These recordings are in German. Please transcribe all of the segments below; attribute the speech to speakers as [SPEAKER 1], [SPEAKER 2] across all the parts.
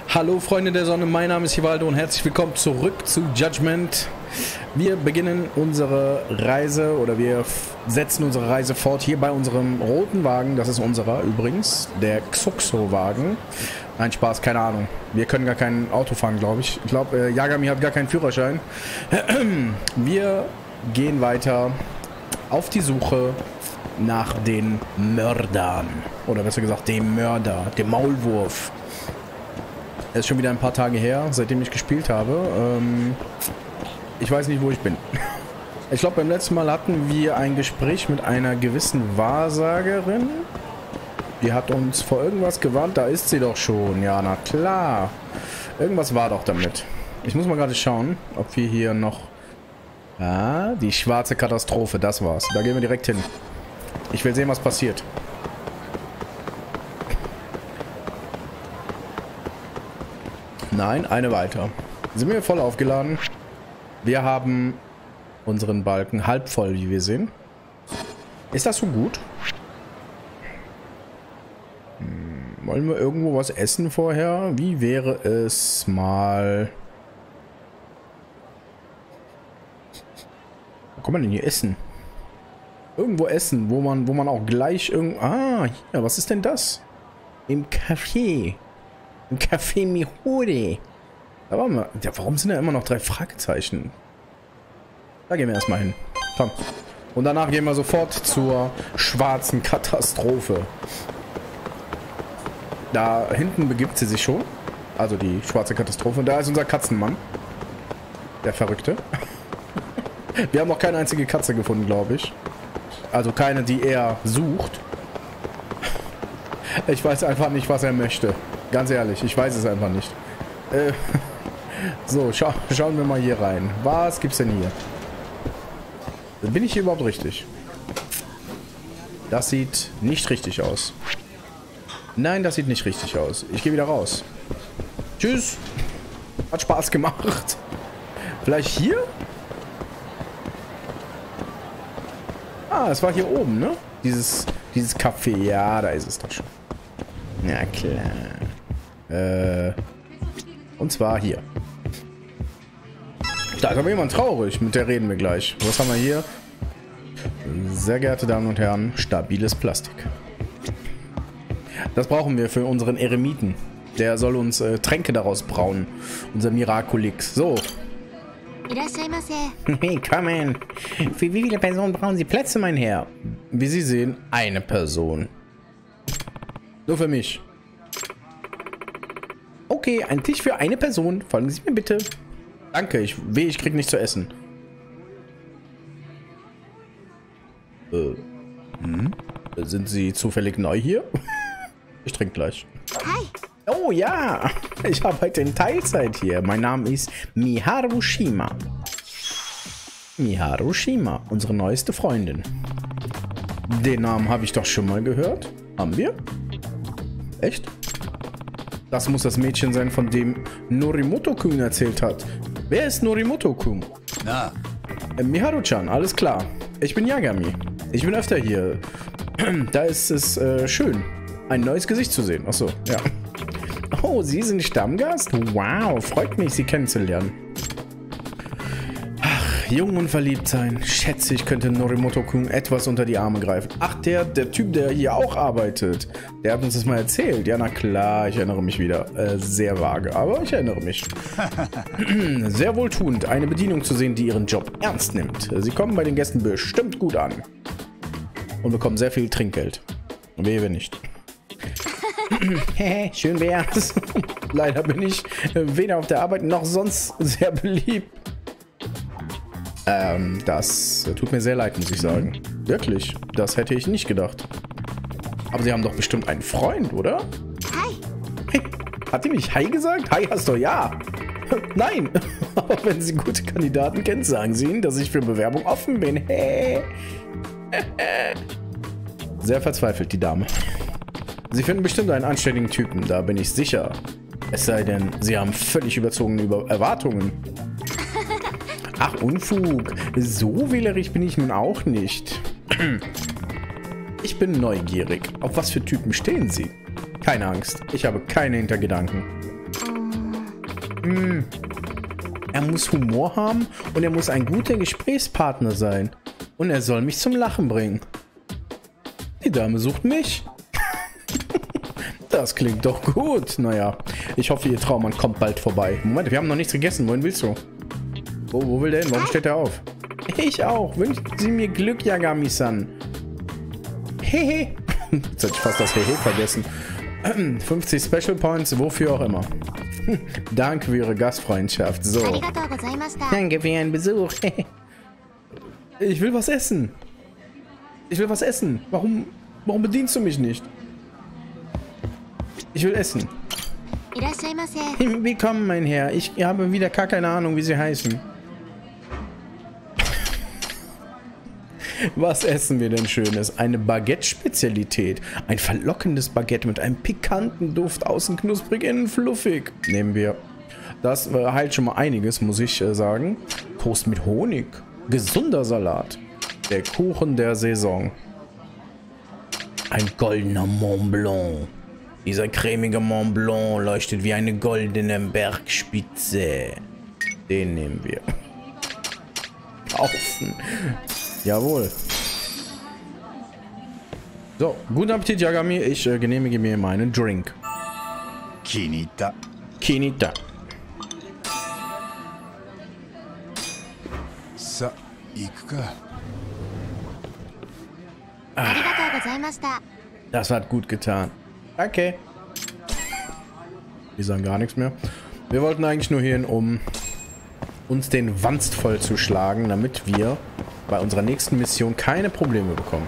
[SPEAKER 1] Hallo Freunde der Sonne, mein Name ist Hivaldo und herzlich willkommen zurück zu Judgment. Wir beginnen unsere Reise oder wir setzen unsere Reise fort hier bei unserem roten Wagen. Das ist unserer übrigens, der Xuxo-Wagen. Nein, Spaß, keine Ahnung. Wir können gar kein Auto fahren, glaube ich. Ich glaube, Yagami hat gar keinen Führerschein. Wir gehen weiter auf die Suche nach den Mördern. Oder besser gesagt, dem Mörder, dem Maulwurf. Es ist schon wieder ein paar Tage her, seitdem ich gespielt habe. Ich weiß nicht, wo ich bin. Ich glaube, beim letzten Mal hatten wir ein Gespräch mit einer gewissen Wahrsagerin. Die hat uns vor irgendwas gewarnt. Da ist sie doch schon. Ja, na klar. Irgendwas war doch damit. Ich muss mal gerade schauen, ob wir hier noch... Ah, die schwarze Katastrophe, das war's. Da gehen wir direkt hin. Ich will sehen, was passiert. Nein, eine weiter. Sind wir voll aufgeladen? Wir haben unseren Balken halb voll, wie wir sehen. Ist das so gut? Wollen wir irgendwo was essen vorher? Wie wäre es mal... Wo kann man denn hier essen? Irgendwo essen, wo man auch gleich irgendwo... Ah, hier, was ist denn das? Im Café. Im Café Mihore. Da waren wir. Ja, warum sind da immer noch 3 Fragezeichen? Da gehen wir erstmal hin. Komm. Und danach gehen wir sofort zur schwarzen Katastrophe. Da hinten begibt sie sich schon. Also die schwarze Katastrophe. Und da ist unser Katzenmann. Der Verrückte. Wir haben noch keine einzige Katze gefunden, glaube ich. Also keine, die er sucht. Ich weiß einfach nicht, was er möchte. Ganz ehrlich, ich weiß es einfach nicht. So, schauen wir mal hier rein. Was gibt's denn hier? Bin ich hier überhaupt richtig? Das sieht nicht richtig aus. Nein, das sieht nicht richtig aus. Ich gehe wieder raus. Tschüss. Hat Spaß gemacht. Vielleicht hier? Ah, es war hier oben, ne? Dieses Café. Ja, da ist es doch schon. Ja, klar. Und zwar hier. Da ist aber jemand traurig. Mit der reden wir gleich. Was haben wir hier? Sehr geehrte Damen und Herren, stabiles Plastik. Das brauchen wir für unseren Eremiten. Der soll uns Tränke daraus brauen. Unser Miraculix. So. Willkommen. Für wie viele Personen brauchen Sie Plätze, mein Herr? Wie Sie sehen, eine Person. Nur für mich. Okay, ein Tisch für eine Person. Folgen Sie mir bitte. Danke, ich krieg nichts zu essen. Sind Sie zufällig neu hier? Ich trinke gleich. Hi. Oh ja, ich arbeite in Teilzeit hier. Mein Name ist Miharushima. Miharushima, unsere neueste Freundin. Den Namen habe ich doch schon mal gehört. Haben wir? Echt? Das muss das Mädchen sein, von dem Norimoto-kun erzählt hat. Wer ist Norimoto-kun? Na. Miharu-chan, alles klar. Ich bin Yagami. Ich bin öfter hier. Da ist es schön, ein neues Gesicht zu sehen. Achso, ja. Oh, Sie sind Stammgast? Wow, freut mich, Sie kennenzulernen. Jung und verliebt sein. Schätze, ich könnte Norimoto-kun etwas unter die Arme greifen. Ach, der Typ, der hier auch arbeitet. Der hat uns das mal erzählt. Ja, na klar, ich erinnere mich wieder. Sehr vage, aber ich erinnere mich. Sehr wohltuend, eine Bedienung zu sehen, die ihren Job ernst nimmt. Sie kommen bei den Gästen bestimmt gut an. Und bekommen sehr viel Trinkgeld. Wehe, wenn nicht. Schön wär's. Leider bin ich weder auf der Arbeit noch sonst sehr beliebt. Das tut mir sehr leid, muss ich sagen. Wirklich, das hätte ich nicht gedacht. Aber Sie haben doch bestimmt einen Freund, oder? Hi. Hey, hat die nicht Hi gesagt? Hi hast du ja. Nein, aber wenn Sie gute Kandidaten kennen, sagen Sie ihnen, dass ich für Bewerbung offen bin. Hey. Sehr verzweifelt, die Dame. Sie finden bestimmt einen anständigen Typen, da bin ich sicher. Es sei denn, Sie haben völlig überzogene Erwartungen. Ach, Unfug. So wählerisch bin ich nun auch nicht. Ich bin neugierig. Auf was für Typen stehen Sie? Keine Angst. Ich habe keine Hintergedanken. Er muss Humor haben und er muss ein guter Gesprächspartner sein. Und er soll mich zum Lachen bringen. Die Dame sucht mich. Das klingt doch gut. Naja, ich hoffe, ihr Traummann kommt bald vorbei. Moment, wir haben noch nichts gegessen. Wohin willst du? Wo will der hin? Warum steht der auf? Ich auch. Wünschen Sie mir Glück, Yagami-san. Hehe. Jetzt hätte ich fast das Hehe vergessen. 50 Special Points, wofür auch immer. Danke für Ihre Gastfreundschaft. So. Danke für Ihren Besuch. Ich will was essen. Ich will was essen. Warum bedienst du mich nicht? Ich will essen. Willkommen, mein Herr. Ich habe wieder gar keine Ahnung, wie Sie heißen. Was essen wir denn Schönes? Eine Baguette-Spezialität. Ein verlockendes Baguette mit einem pikanten Duft, außen knusprig, innen fluffig. Nehmen wir. Das heilt schon mal einiges, muss ich sagen. Toast mit Honig. Gesunder Salat. Der Kuchen der Saison. Ein goldener Mont Blanc. Dieser cremige Mont Blanc leuchtet wie eine goldene Bergspitze. Den nehmen wir. Kaufen. Jawohl. So, guten Appetit, Yagami. Ich genehmige mir meinen Drink.
[SPEAKER 2] Kinita.
[SPEAKER 1] Kinita.
[SPEAKER 2] Sa, iku ka.
[SPEAKER 1] Das hat gut getan. Danke. Die sagen gar nichts mehr. Wir wollten eigentlich nur hierhin, um uns den Wanst voll zu schlagen, damit wir bei unserer nächsten Mission keine Probleme bekommen.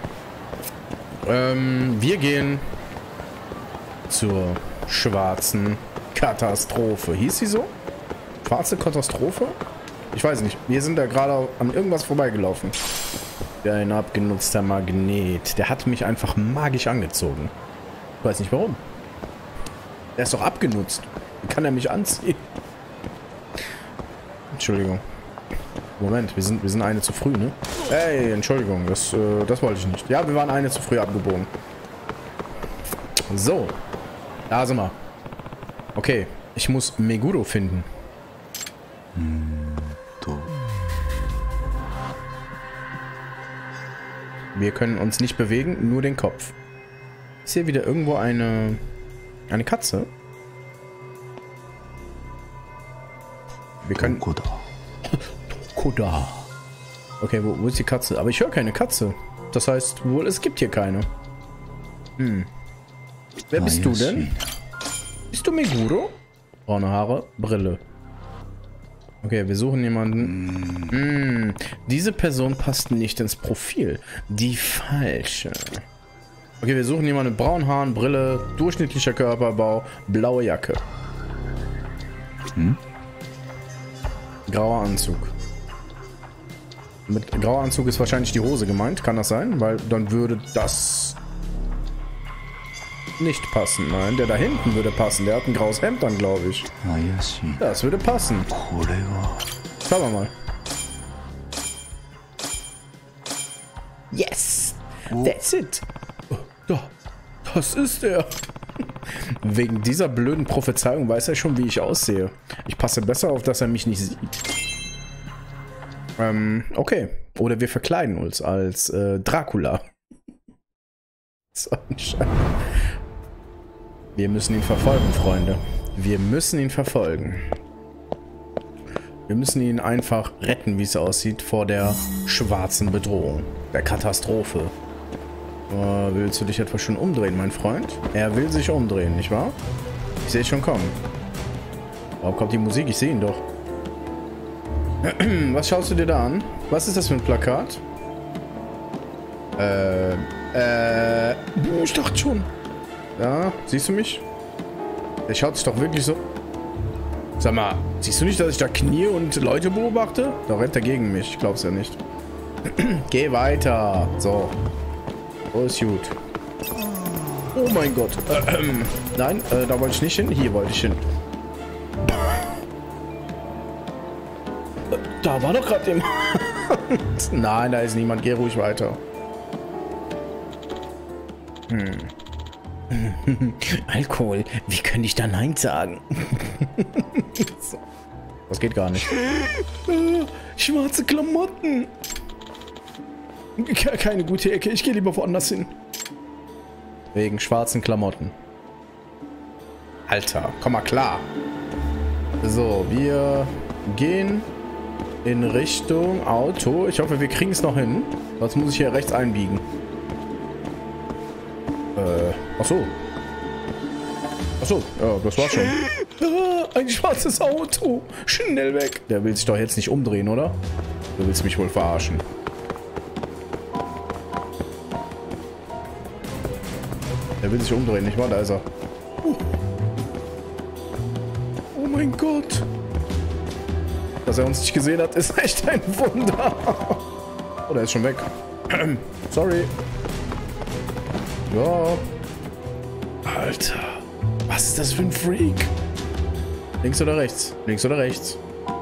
[SPEAKER 1] Wir gehen zur schwarzen Katastrophe. Hieß sie so? Schwarze Katastrophe? Ich weiß nicht. Wir sind da gerade an irgendwas vorbeigelaufen. Ein abgenutzter Magnet. Der hat mich einfach magisch angezogen. Ich weiß nicht warum. Der ist doch abgenutzt. Wie kann er mich anziehen? Entschuldigung. Moment, wir sind eine zu früh, ne? Ey, Entschuldigung, das wollte ich nicht. Ja, wir waren eine zu früh abgebogen. So. Da sind wir. Okay, ich muss Meguro finden. Wir können uns nicht bewegen, nur den Kopf. Ist hier wieder irgendwo eine Katze? Wir können... Tokoda. Okay, wo ist die Katze? Aber ich höre keine Katze. Das heißt wohl, es gibt hier keine. Wer bist du denn? Bist du Meguro? Braune Haare, Brille. Okay, wir suchen jemanden. Diese Person passt nicht ins Profil. Die falsche. Okay, wir suchen jemanden mit braunen Haaren, Brille, durchschnittlicher Körperbau, blaue Jacke. Grauer Anzug. Mit grauer Anzug ist wahrscheinlich die Hose gemeint. Kann das sein? Weil dann würde das nicht passen. Nein, der da hinten würde passen. Der hat ein graues Hemd dann, glaube ich. Das würde passen. Schauen wir mal. Yes! That's it! Das ist er. Wegen dieser blöden Prophezeiung weiß er schon, wie ich aussehe. Ich passe besser auf, dass er mich nicht sieht. Okay. Oder wir verkleiden uns als Dracula. Wir müssen ihn verfolgen, Freunde. Wir müssen ihn verfolgen. Wir müssen ihn einfach retten, wie es aussieht, vor der schwarzen Bedrohung. Der Katastrophe. Willst du dich etwa schon umdrehen, mein Freund? Er will sich umdrehen, nicht wahr? Ich sehe es schon kommen. Warum kommt die Musik? Ich sehe ihn doch. Was schaust du dir da an? Was ist das für ein Plakat? Ich dachte schon. Ja, siehst du mich? Der schaut sich doch wirklich so... Sag mal, siehst du nicht, dass ich da knie und Leute beobachte? Da rennt er gegen mich. Ich glaub's ja nicht. Geh weiter. So. Oh, ist gut. Oh mein Gott. Nein, da wollte ich nicht hin. Hier wollte ich hin. Da war doch gerade jemand. Nein, da ist niemand. Geh ruhig weiter. Alkohol, wie könnte ich da Nein sagen? So. Das geht gar nicht. Schwarze Klamotten. Keine gute Ecke, ich gehe lieber woanders hin. Wegen schwarzen Klamotten. Alter, komm mal klar. So, wir gehen in Richtung Auto. Ich hoffe, wir kriegen es noch hin. Sonst muss ich hier rechts einbiegen. Achso. Achso, ja, das war's schon. Ein schwarzes Auto. Schnell weg. Der will sich doch jetzt nicht umdrehen, oder? Du willst mich wohl verarschen. Der will sich umdrehen, nicht wahr? Da ist er. Oh mein Gott. Dass er uns nicht gesehen hat, ist echt ein Wunder. Oh, der ist schon weg. Sorry. Ja. Alter. Was ist das für ein Freak? Links oder rechts? Links oder rechts?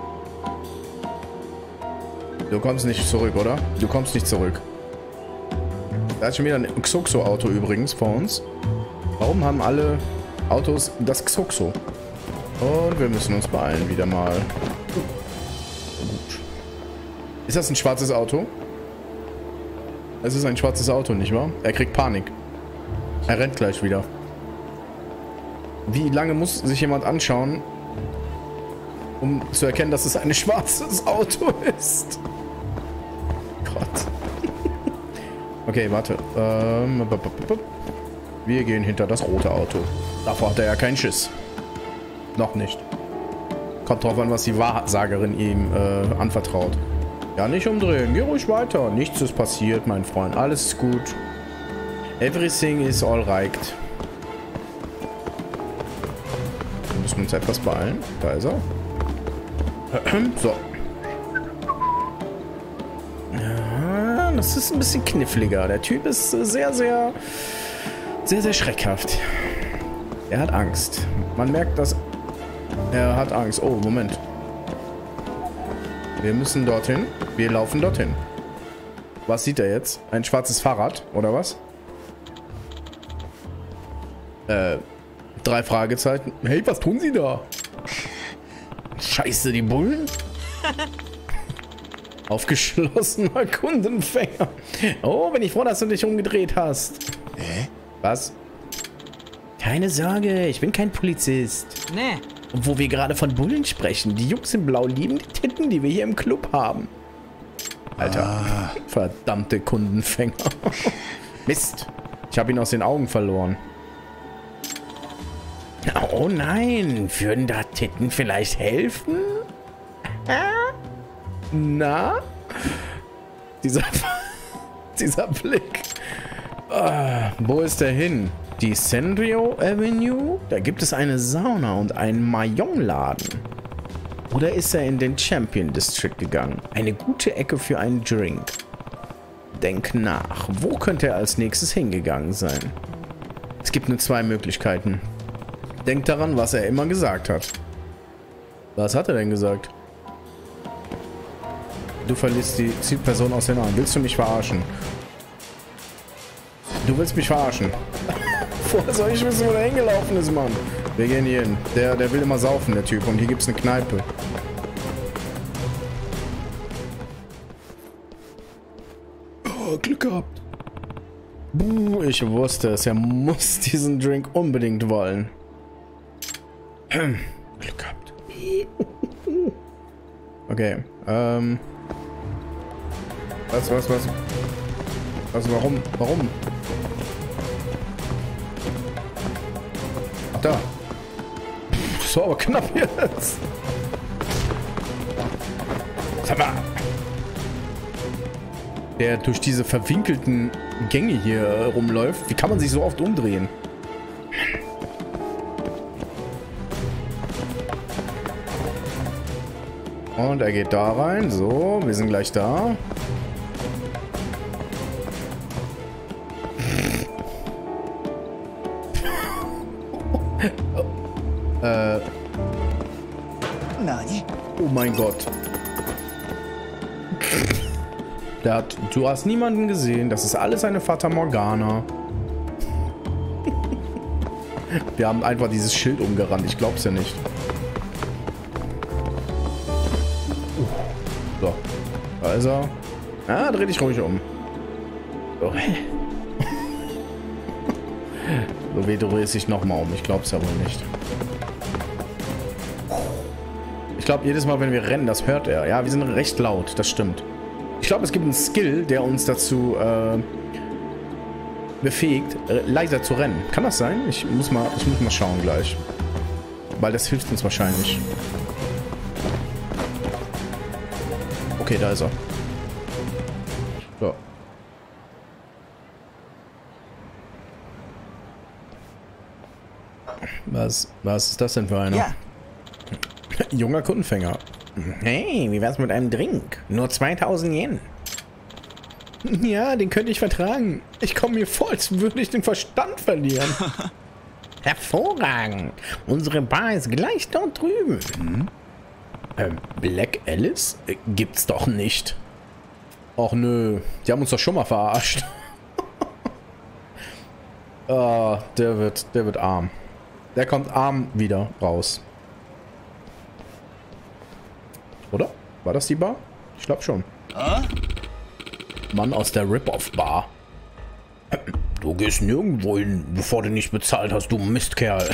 [SPEAKER 1] Du kommst nicht zurück, oder? Du kommst nicht zurück. Da ist schon wieder ein Xoxo-Auto übrigens vor uns. Warum haben alle Autos das Xoxo? Und wir müssen uns beeilen wieder mal. Gut. Ist das ein schwarzes Auto? Es ist ein schwarzes Auto, nicht wahr? Er kriegt Panik. Er rennt gleich wieder. Wie lange muss sich jemand anschauen, um zu erkennen, dass es ein schwarzes Auto ist? Gott. Okay, warte. Wir gehen hinter das rote Auto. Davor hat er ja keinen Schiss. Noch nicht. Kommt drauf an, was die Wahrsagerin ihm anvertraut. Ja, nicht umdrehen. Geh ruhig weiter. Nichts ist passiert, mein Freund. Alles ist gut. Everything is alright. Wir müssen uns etwas beeilen. Da ist er. So. Ja, das ist ein bisschen kniffliger. Der Typ ist sehr, sehr schreckhaft. Er hat Angst. Man merkt, dass er hat Angst. Oh, Moment. Wir müssen dorthin. Wir laufen dorthin. Was sieht er jetzt? Ein schwarzes Fahrrad, oder was? 3 Fragezeichen. Hey, was tun Sie da? Scheiße, die Bullen? Aufgeschlossener Kundenfänger. Oh, bin ich froh, dass du dich umgedreht hast. Was? Keine Sorge, ich bin kein Polizist.
[SPEAKER 3] Nee.
[SPEAKER 1] Und wo wir gerade von Bullen sprechen, die Jungs in Blau lieben die Titten, die wir hier im Club haben. Alter, verdammte Kundenfänger. Mist, ich habe ihn aus den Augen verloren. Oh nein, würden da Titten vielleicht helfen? Na? Dieser Blick. Wo ist der hin? Die Sandrio Avenue? Da gibt es eine Sauna und einen Mahjong-Laden. Oder ist er in den Champion District gegangen? Eine gute Ecke für einen Drink. Denk nach. Wo könnte er als nächstes hingegangen sein? Es gibt nur 2 Möglichkeiten. Denk daran, was er immer gesagt hat. Was hat er denn gesagt? Du verlierst die Zielperson aus den Augen. Willst du mich verarschen? Du willst mich verarschen. Vorher soll ich wissen, wo der hingelaufen ist, Mann. Wir gehen hier hin. Der will immer saufen, der Typ. Und hier gibt es eine Kneipe. Oh, Glück gehabt. Ich wusste es. Er muss diesen Drink unbedingt wollen. Glück gehabt. Okay. Was, warum? Ach, da. Das war aber knapp jetzt. Sag mal. Der durch diese verwinkelten Gänge hier rumläuft. Wie kann man sich so oft umdrehen? Und er geht da rein. So, wir sind gleich da. Oh mein Gott. Du hast niemanden gesehen. Das ist alles eine Fata Morgana. Wir haben einfach dieses Schild umgerannt. Ich glaub's ja nicht. So. Da ist er. Ah, dreh dich ruhig um. So. So, wie drehst dich nochmal um. Ich glaub's ja wohl nicht. Ich glaube, jedes Mal, wenn wir rennen, das hört er. Ja, wir sind recht laut. Das stimmt. Ich glaube, es gibt einen Skill, der uns dazu befähigt, leiser zu rennen. Kann das sein? Ich muss mal schauen gleich. Weil das hilft uns wahrscheinlich. Okay, da ist er. So. Was ist das denn für einer?
[SPEAKER 3] Ja.
[SPEAKER 1] Junger Kundenfänger. Hey, wie wär's mit einem Drink? Nur 2000 Yen. Ja, den könnte ich vertragen. Ich komme mir vor, als würde ich den Verstand verlieren. Hervorragend. Unsere Bar ist gleich dort drüben. Black Alice? Gibt's doch nicht. Och nö, die haben uns doch schon mal verarscht. Ah, der wird arm. Der kommt arm wieder raus. Oder? War das die Bar? Ich glaube schon. Mann aus der Rip-Off-Bar. Du gehst nirgendwo hin, bevor du nicht bezahlt hast, du Mistkerl.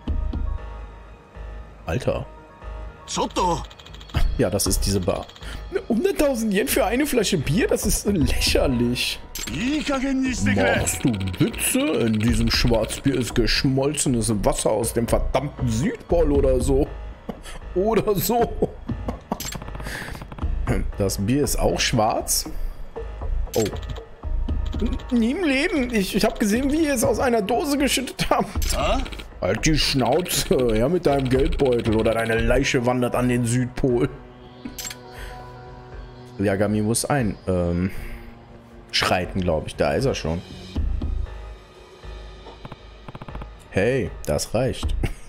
[SPEAKER 1] Alter.
[SPEAKER 3] Soto.
[SPEAKER 1] Ja, das ist diese Bar. 100.000 Yen für eine Flasche Bier? Das ist lächerlich. Machst du Witze? In diesem Schwarzbier ist geschmolzenes Wasser aus dem verdammten Südpol oder so. Oder so. Das Bier ist auch schwarz? Oh. Nie im Leben. Ich habe gesehen, wie ihr es aus einer Dose geschüttet habt. Halt die Schnauze. Ja, mit deinem Geldbeutel. Oder deine Leiche wandert an den Südpol. Yagami muss schreiten, glaube ich. Da ist er schon. Hey, das reicht.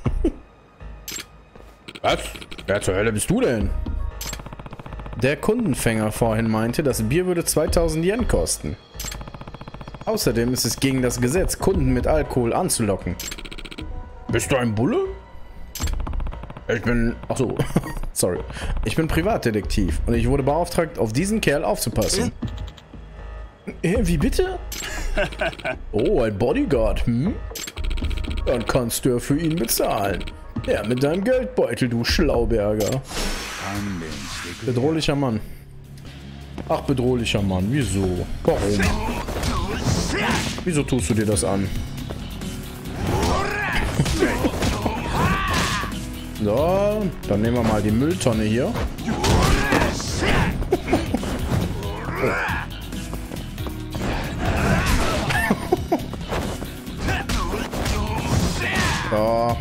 [SPEAKER 1] Was? Wer zur Hölle bist du denn? Der Kundenfänger vorhin meinte, das Bier würde 2000 Yen kosten. Außerdem ist es gegen das Gesetz, Kunden mit Alkohol anzulocken. Bist du ein Bulle? Ich bin... Achso, sorry. Ich bin Privatdetektiv und ich wurde beauftragt, auf diesen Kerl aufzupassen. Wie bitte? Oh, ein Bodyguard, hm? Dann kannst du ja für ihn bezahlen. Ja, mit deinem Geldbeutel, du Schlauberger. Bedrohlicher Mann. Ach, bedrohlicher Mann. Wieso? Warum? Wieso tust du dir das an? So, dann nehmen wir mal die Mülltonne hier. So.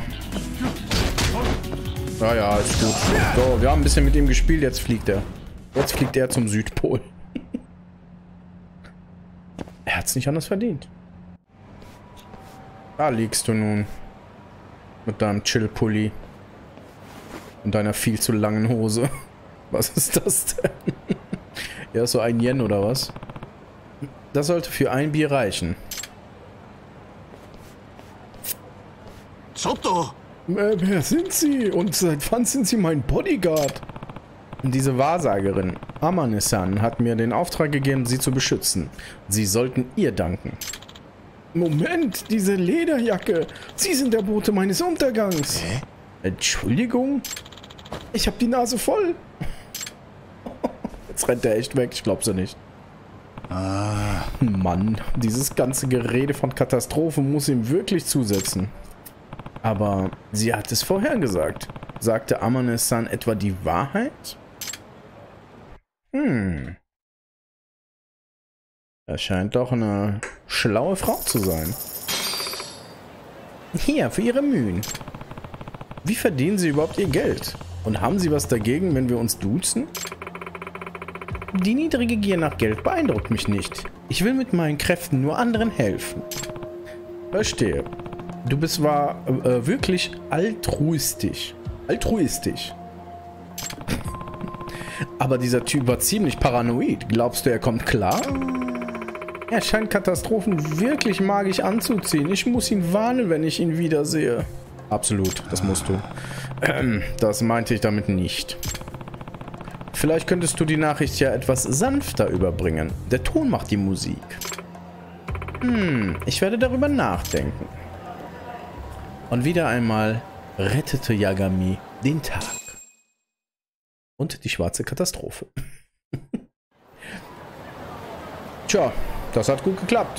[SPEAKER 1] Ja, ist gut. So, wir haben ein bisschen mit ihm gespielt, jetzt fliegt er. Jetzt fliegt er zum Südpol. Er hat's nicht anders verdient. Da liegst du nun. Mit deinem Chill-Pulli. Und deiner viel zu langen Hose. Was ist das denn? Ja, so ein Yen oder was? Das sollte für ein Bier reichen.
[SPEAKER 3] Soto.
[SPEAKER 1] Wer sind Sie? Und seit wann sind Sie mein Bodyguard? Diese Wahrsagerin, Amane-san, hat mir den Auftrag gegeben, Sie zu beschützen. Sie sollten ihr danken. Moment, diese Lederjacke. Sie sind der Bote meines Untergangs. Hä? Entschuldigung? Ich habe die Nase voll. Jetzt rennt er echt weg, ich glaub's ja nicht. Mann, dieses ganze Gerede von Katastrophe muss ihm wirklich zusetzen. Aber sie hat es vorhergesagt. Sagte Amane-san etwa die Wahrheit? Er scheint doch eine schlaue Frau zu sein. Hier, für Ihre Mühen. Wie verdienen Sie überhaupt Ihr Geld? Und haben Sie was dagegen, wenn wir uns duzen? Die niedrige Gier nach Geld beeindruckt mich nicht. Ich will mit meinen Kräften nur anderen helfen. Verstehe. Du bist wirklich altruistisch. Aber dieser Typ war ziemlich paranoid. Glaubst du, er kommt klar? Er scheint Katastrophen wirklich magisch anzuziehen. Ich muss ihn warnen, wenn ich ihn wiedersehe. Absolut, das musst du. Das meinte ich damit nicht. Vielleicht könntest du die Nachricht ja etwas sanfter überbringen. Der Ton macht die Musik. Ich werde darüber nachdenken. Und wieder einmal rettete Yagami den Tag. Und die schwarze Katastrophe. Tja, das hat gut geklappt.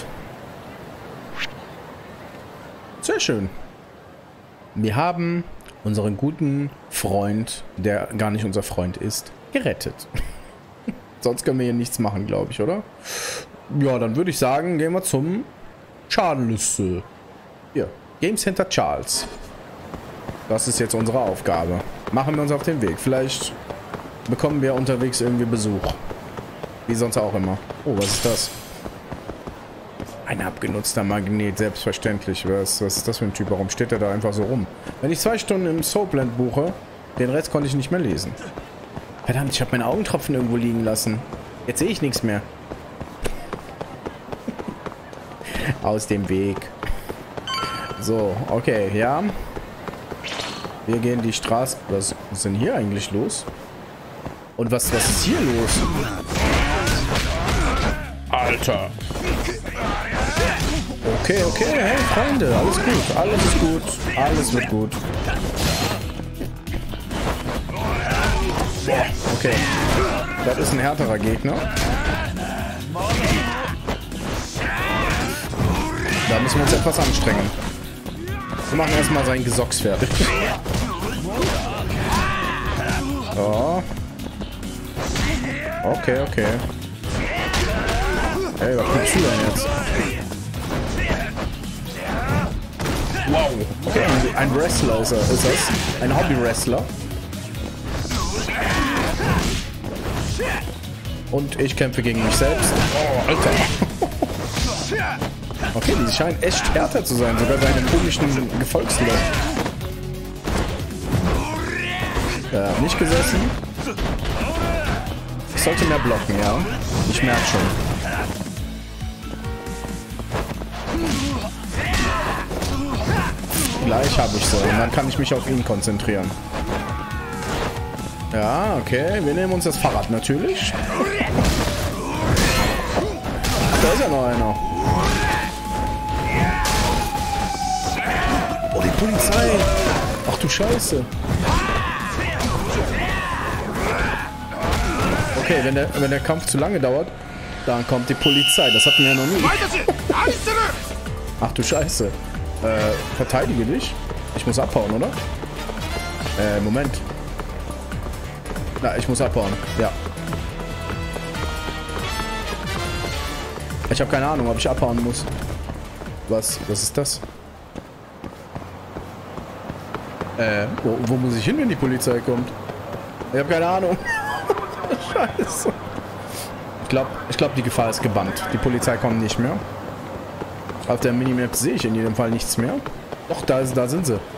[SPEAKER 1] Sehr schön. Wir haben unseren guten Freund, der gar nicht unser Freund ist, gerettet. Sonst können wir hier nichts machen, glaube ich, oder? Ja, dann würde ich sagen, gehen wir zum Charles. Hier, Game Center Charles. Das ist jetzt unsere Aufgabe. Machen wir uns auf den Weg. Vielleicht bekommen wir unterwegs irgendwie Besuch. Wie sonst auch immer. Oh, was ist das? Ein abgenutzter Magnet, selbstverständlich. Was ist das für ein Typ? Warum steht der da einfach so rum? Wenn ich 2 Stunden im Soapland buche, den Rest konnte ich nicht mehr lesen. Verdammt, ich habe meine Augentropfen irgendwo liegen lassen. Jetzt sehe ich nichts mehr. Aus dem Weg. So, okay, ja. Wir gehen die Straße. Was ist denn hier eigentlich los? Und was ist hier los? Alter. Okay, hey Freunde, alles gut, alles ist gut, alles wird gut. Okay, das ist ein härterer Gegner. Da müssen wir uns etwas anstrengen. Wir machen erstmal sein Gesocks fertig. So. Okay. Hey, was guckst du denn jetzt? Wow. Okay, ein Wrestler ist das. Ein Hobby-Wrestler. Und ich kämpfe gegen mich selbst. Oh, Alter. Okay, die scheinen echt härter zu sein. Sogar seine komischen Gefolgsleute. Nicht gesessen. Ich sollte mehr blocken, ja. Ich merke schon. Gleich habe ich so. Und dann kann ich mich auf ihn konzentrieren. Ja, okay. Wir nehmen uns das Fahrrad natürlich. Da ist ja noch einer. Oh, die Polizei. Ach du Scheiße. Okay, wenn der Kampf zu lange dauert, dann kommt die Polizei. Das hatten wir ja noch nie. Ach du Scheiße. Verteidige dich. Ich muss abhauen, oder? Moment. Na, ich muss abhauen. Ja. Ich habe keine Ahnung, ob ich abhauen muss. Was ist das? Wo muss ich hin, wenn die Polizei kommt? Ich habe keine Ahnung. Scheiße. Ich glaube, die Gefahr ist gebannt. Die Polizei kommt nicht mehr. Auf der Minimap sehe ich in jedem Fall nichts mehr. Doch, da sind sie.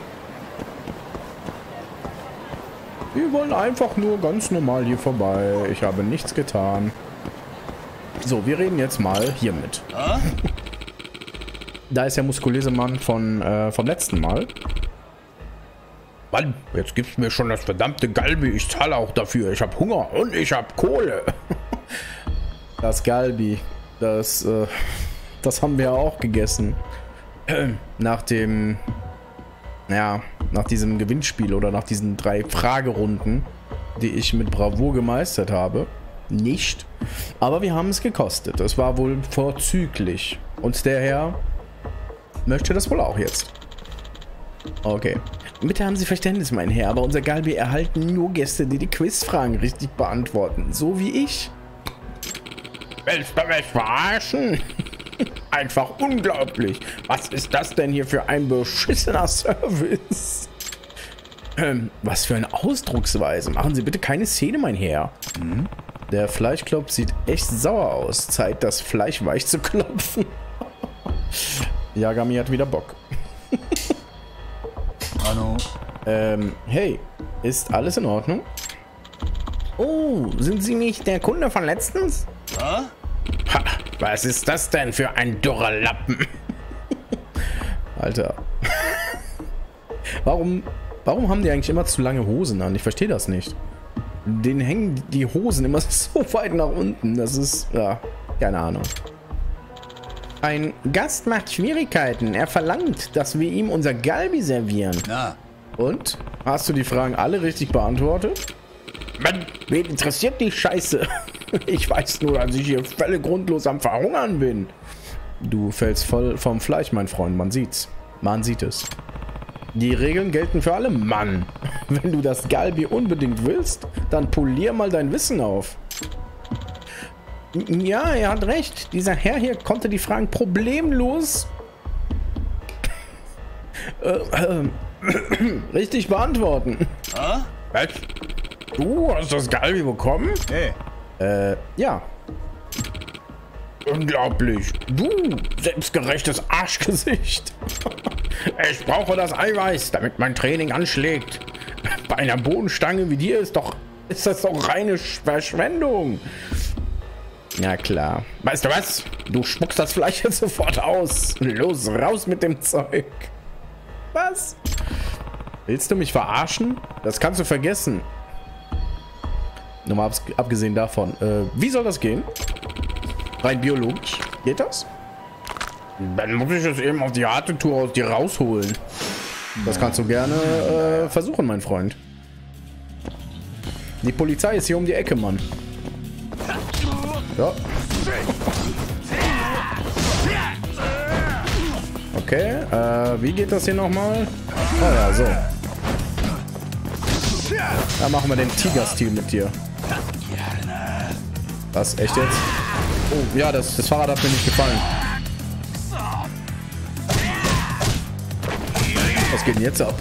[SPEAKER 1] Wir wollen einfach nur ganz normal hier vorbei. Ich habe nichts getan. So, wir reden jetzt mal hiermit. Da ist der muskulöse Mann vom letzten Mal. Mann, jetzt gibt's mir schon das verdammte Galbi. Ich zahle auch dafür. Ich habe Hunger und ich habe Kohle. Das Galbi, das haben wir ja auch gegessen. Nach diesem Gewinnspiel oder nach diesen 3 Fragerunden, die ich mit Bravour gemeistert habe. Nicht. Aber wir haben es gekostet. Es war wohl vorzüglich. Und der Herr möchte das wohl auch jetzt. Okay. Bitte haben Sie Verständnis, mein Herr, aber unser Galbi erhalten nur Gäste, die Quizfragen richtig beantworten. So wie ich. Willst du mich verarschen? Einfach unglaublich. Was ist das denn hier für ein beschissener Service? Was für eine Ausdrucksweise. Machen Sie bitte keine Szene, mein Herr. Der Fleischklopf sieht echt sauer aus. Zeit, das Fleisch weich zu klopfen. Yagami hat wieder Bock.
[SPEAKER 2] Hallo.
[SPEAKER 1] Hey, ist alles in Ordnung? Oh, sind Sie nicht der Kunde von letztens? Ha, was ist das denn für ein dürrer Lappen? Alter. Warum haben die eigentlich immer zu lange Hosen an? Ich verstehe das nicht. Denen hängen die Hosen immer so weit nach unten. Das ist, ja, keine Ahnung. Ein Gast macht Schwierigkeiten. Er verlangt, dass wir ihm unser Galbi servieren.
[SPEAKER 2] Na,
[SPEAKER 1] Und? Hast du die Fragen alle richtig beantwortet? Mann, wen interessiert die Scheiße? Ich weiß nur, dass ich hier völlig grundlos am Verhungern bin. Du fällst voll vom Fleisch, mein Freund. Man sieht's. Man sieht es. Die Regeln gelten für alle, Mann. Wenn du das Galbi unbedingt willst, dann polier mal dein Wissen auf. Ja, er hat recht. Dieser Herr hier konnte die Fragen problemlos richtig beantworten. Was? Du hast das Galbi bekommen?
[SPEAKER 2] hey,
[SPEAKER 1] Ja. Unglaublich. Du, selbstgerechtes Arschgesicht. Ich brauche das Eiweiß, damit mein Training anschlägt. Bei einer Bodenstange wie dir ist das doch reine Verschwendung. Ja klar. Weißt du was? Du spuckst das Fleisch jetzt sofort aus. Los, raus mit dem Zeug. Was? Willst du mich verarschen? Das kannst du vergessen. Nur mal abgesehen davon. Wie soll das gehen? Rein biologisch. Geht das? Dann muss ich es eben auf die harte Tour aus dir rausholen. Das kannst du gerne versuchen, mein Freund. Die Polizei ist hier um die Ecke, Mann. Ja. Okay, wie geht das hier nochmal? Oh ja, so. Da machen wir den Tiger-Stil mit dir. Was? Echt jetzt? Oh, ja, das Fahrrad hat mir nicht gefallen. Was geht denn jetzt ab?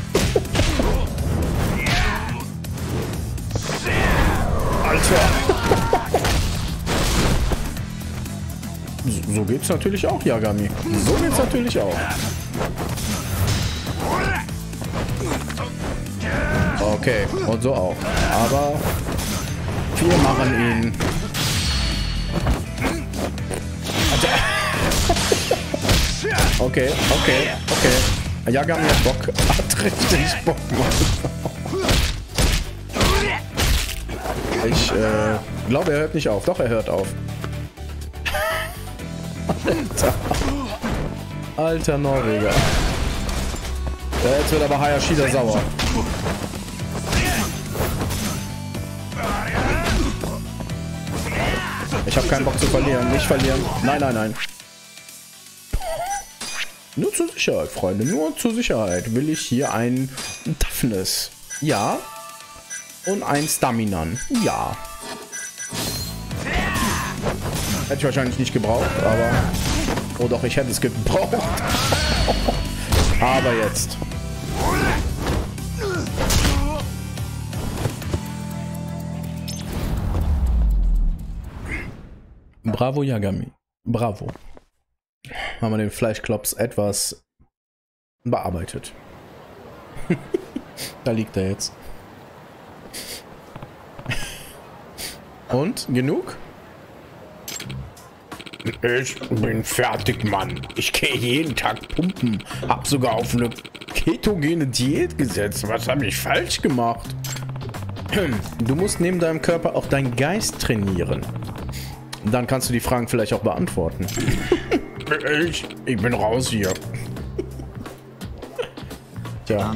[SPEAKER 1] Alter! So geht's natürlich auch, Yagami. So geht's natürlich auch. Okay, und so auch. Aber wir machen ihn. Okay. Yagami hat Bock. Hat richtig Bock, Mann. Ich glaube, er hört nicht auf. Doch, er hört auf. Alter Norweger. Ja, jetzt wird aber Hayashida sauer. Ich habe keinen Bock zu verlieren. Nicht verlieren. Nein. Nur zur Sicherheit, Freunde. Nur zur Sicherheit will ich hier ein Toughness. Ja. Und ein Staminan. Ja. Hätte ich wahrscheinlich nicht gebraucht, aber... Oh doch, ich hätte es gebraucht. Aber jetzt. Bravo, Yagami. Bravo. Haben wir den Fleischklops etwas bearbeitet. Da liegt er jetzt. Und? Genug? Ich bin fertig, Mann. Ich gehe jeden Tag pumpen. Hab sogar auf eine ketogene Diät gesetzt. Was habe ich falsch gemacht? Du musst neben deinem Körper auch deinen Geist trainieren. Dann kannst du die Fragen vielleicht auch beantworten. Ich bin raus hier. Tja.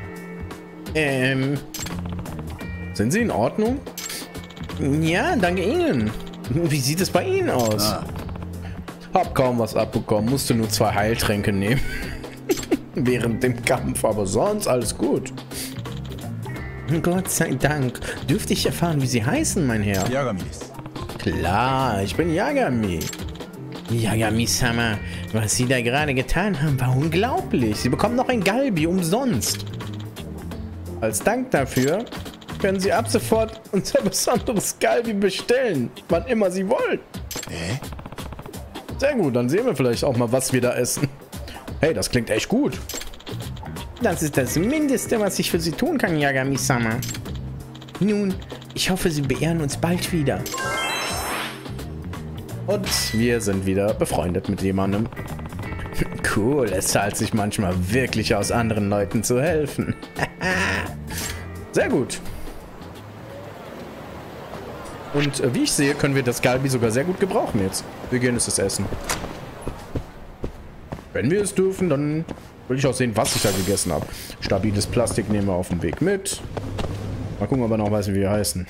[SPEAKER 1] Sind Sie in Ordnung? Ja, danke Ihnen. Wie sieht es bei Ihnen aus? Hab kaum was abbekommen, musste nur 2 Heiltränke nehmen. Während dem Kampf, aber sonst alles gut. Gott sei Dank. Dürfte ich erfahren, wie Sie heißen, mein Herr?
[SPEAKER 2] Yagami.
[SPEAKER 1] Klar, ich bin Yagami. Yagami-sama, was Sie da gerade getan haben, war unglaublich. Sie bekommen noch ein Galbi umsonst. Als Dank dafür können Sie ab sofort unser besonderes Galbi bestellen, wann immer Sie wollen. Sehr gut, dann sehen wir vielleicht auch mal, was wir da essen. Hey, das klingt echt gut. Das ist das Mindeste, was ich für Sie tun kann, Yagami-sama. Nun, ich hoffe, Sie beehren uns bald wieder. Und wir sind wieder befreundet mit jemandem. Cool, es zahlt sich manchmal wirklich aus, anderen Leuten zu helfen. Sehr gut. Und wie ich sehe, können wir das Galbi sogar sehr gut gebrauchen jetzt. Wir gehen es essen. Wenn wir es dürfen, dann will ich auch sehen, was ich da gegessen habe. Stabiles Plastik nehmen wir auf dem Weg mit. Mal gucken, ob er noch weiß, wie wir heißen.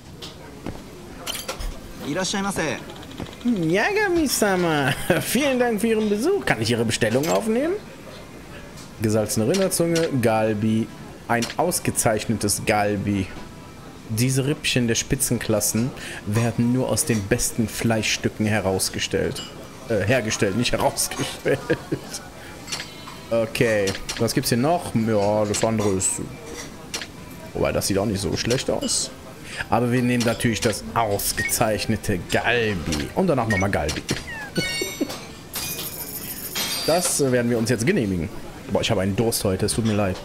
[SPEAKER 1] Yagami-sama, vielen Dank für Ihren Besuch. Kann ich Ihre Bestellung aufnehmen? Gesalzene Rinderzunge, Galbi. Ein ausgezeichnetes Galbi. Diese Rippchen der Spitzenklassen werden nur aus den besten Fleischstücken hergestellt, nicht herausgestellt. Okay, was gibt's hier noch? Ja, das andere ist... Wobei, das sieht auch nicht so schlecht aus. Aber wir nehmen natürlich das ausgezeichnete Galbi. Und danach nochmal Galbi. Das werden wir uns jetzt genehmigen. Boah, ich habe einen Durst heute, es tut mir leid.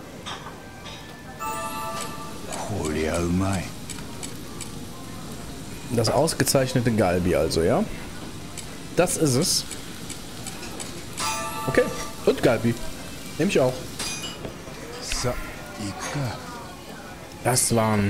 [SPEAKER 1] Das ausgezeichnete Galbi also, ja? Das ist es. Okay, und Galbi. Nehme ich auch. Das waren...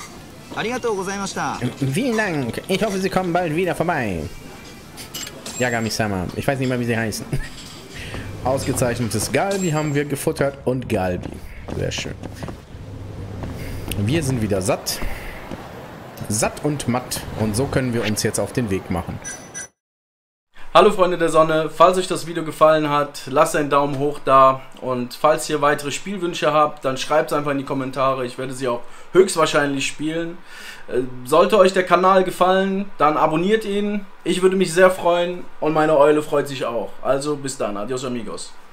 [SPEAKER 1] Vielen Dank. Ich hoffe, Sie kommen bald wieder vorbei. Yagami-sama. Ich weiß nicht mal, wie Sie heißen. Ausgezeichnetes Galbi haben wir gefuttert und Galbi. Sehr schön. Wir sind wieder satt. Satt und matt. Und so können wir uns jetzt auf den Weg machen.
[SPEAKER 3] Hallo Freunde der Sonne, falls euch das Video gefallen hat, lasst einen Daumen hoch da. Und falls ihr weitere Spielwünsche habt, dann schreibt es einfach in die Kommentare. Ich werde sie auch höchstwahrscheinlich spielen. Sollte euch der Kanal gefallen, dann abonniert ihn. Ich würde mich sehr freuen und meine Eule freut sich auch. Also bis dann, adios amigos.